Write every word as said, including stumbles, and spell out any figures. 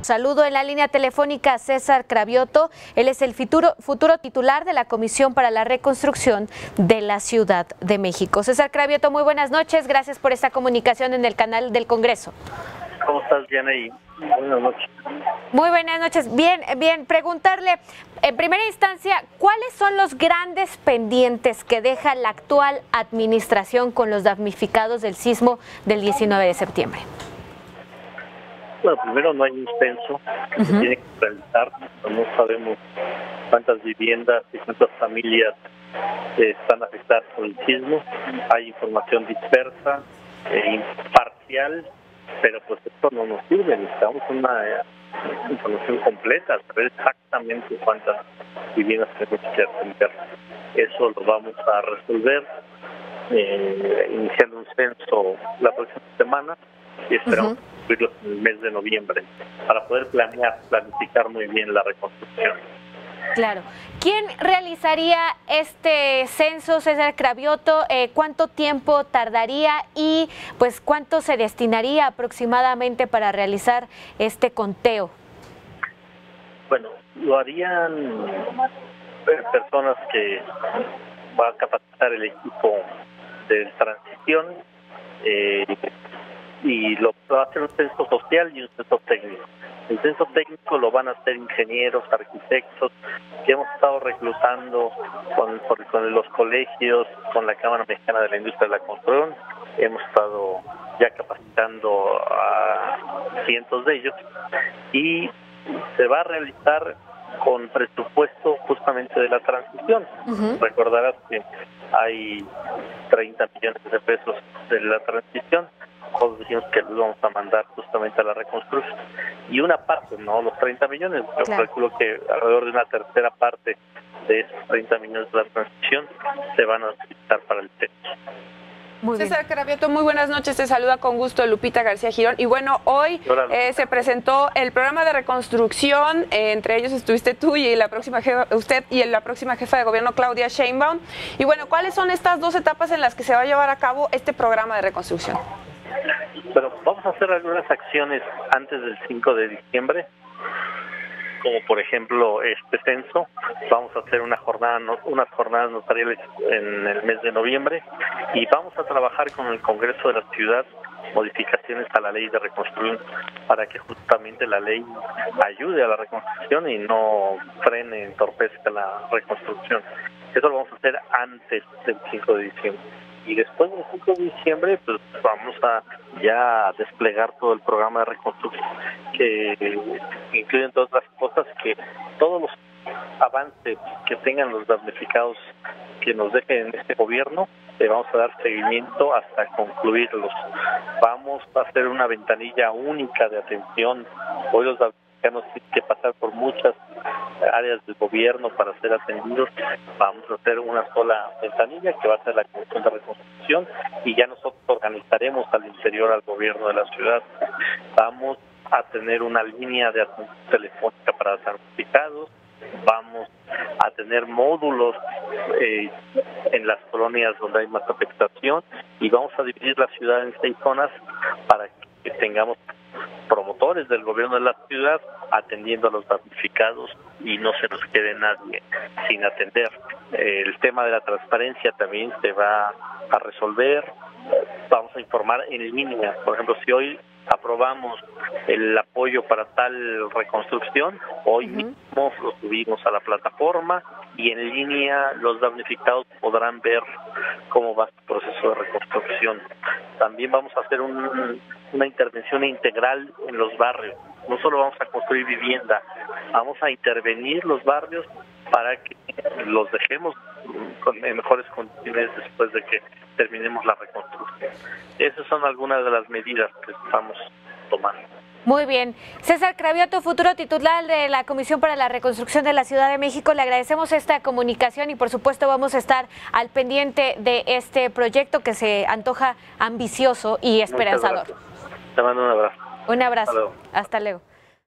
Saludo en la línea telefónica a César Cravioto. Él es el futuro, futuro titular de la Comisión para la Reconstrucción de la Ciudad de México. César Cravioto, muy buenas noches. Gracias por esta comunicación en el canal del Congreso. ¿Cómo estás, Diana? Y buenas noches. Muy buenas noches. Bien, bien, preguntarle, en primera instancia, ¿cuáles son los grandes pendientes que deja la actual administración con los damnificados del sismo del diecinueve de septiembre? Bueno, primero no hay un censo que uh-huh. se tiene que realizar, no sabemos cuántas viviendas y cuántas familias eh, están afectadas por el sismo, hay información dispersa, eh, imparcial, pero pues esto no nos sirve, necesitamos una eh, información completa, saber exactamente cuántas viviendas tenemos que atender. Eso lo vamos a resolver eh, iniciando un censo la próxima semana y esperamos uh-huh. en el mes de noviembre para poder planear, planificar muy bien la reconstrucción. Claro. ¿Quién realizaría este censo, César Cravioto? Eh, ¿Cuánto tiempo tardaría y pues cuánto se destinaría aproximadamente para realizar este conteo? Bueno, lo harían personas que va a capacitar el equipo de transición eh, y lo va a hacer un censo social y un censo técnico. El censo técnico lo van a hacer ingenieros, arquitectos, que hemos estado reclutando con, con los colegios, con la Cámara Mexicana de la Industria de la Construcción. Hemos estado ya capacitando a cientos de ellos y se va a realizar con presupuesto justamente de la transición. Uh-huh. Recordarás que hay treinta millones de pesos de la transición. Nosotros dijimos que los vamos a mandar justamente a la reconstrucción. Y una parte, no los treinta millones, yo claro. calculo que alrededor de una tercera parte de esos treinta millones de la transición se van a utilizar para el techo. Muy César Cravioto, muy buenas noches, te saluda con gusto Lupita García Girón. Y bueno, hoy eh, se presentó el programa de reconstrucción, eh, entre ellos estuviste tú y la próxima jefa, usted y la próxima jefa de gobierno Claudia Sheinbaum. Y bueno, ¿cuáles son estas dos etapas en las que se va a llevar a cabo este programa de reconstrucción? Bueno, vamos a hacer algunas acciones antes del cinco de diciembre, como por ejemplo este censo. Vamos a hacer una jornada, unas jornadas notariales en el mes de noviembre y vamos a trabajar con el Congreso de la Ciudad modificaciones a la ley de reconstrucción para que justamente la ley ayude a la reconstrucción y no frene, entorpezca la reconstrucción. Eso lo vamos a hacer antes del cinco de diciembre. Y después del cinco de diciembre, pues vamos a ya desplegar todo el programa de reconstrucción, que incluye, entre otras cosas, que todos los avances que tengan los damnificados que nos dejen en este gobierno, le vamos a dar seguimiento hasta concluirlos. Vamos a hacer una ventanilla única de atención. Hoy los damnificados tienen que pasar por muchas áreas del gobierno para ser atendidos. Vamos a hacer una sola ventanilla que va a ser la Comisión de Reconstrucción y ya nosotros organizaremos al interior al gobierno de la ciudad. Vamos a tener una línea de atención telefónica para damnificados. Vamos a tener módulos eh, en las colonias donde hay más afectación y vamos a dividir la ciudad en seis zonas para que tengamos promotores del gobierno de la ciudad atendiendo a los damnificados y no se nos quede nadie sin atender. Eh, el tema de la transparencia también se va a resolver. Vamos a informar en línea. Por ejemplo, si hoy aprobamos el apoyo para tal reconstrucción, hoy uh-huh. mismo lo subimos a la plataforma y en línea los damnificados podrán ver cómo va el proceso de reconstrucción. También vamos a hacer un, una intervención integral en los barrios. No solo vamos a construir vivienda, vamos a intervenir los barrios para que los dejemos con, en mejores condiciones después de que terminemos la reconstrucción. Esas son algunas de las medidas que estamos tomando. Muy bien. César Cravioto, futuro titular de la Comisión para la Reconstrucción de la Ciudad de México, le agradecemos esta comunicación y por supuesto vamos a estar al pendiente de este proyecto que se antoja ambicioso y esperanzador. Te mando un abrazo. Un abrazo. Hasta luego. Hasta luego.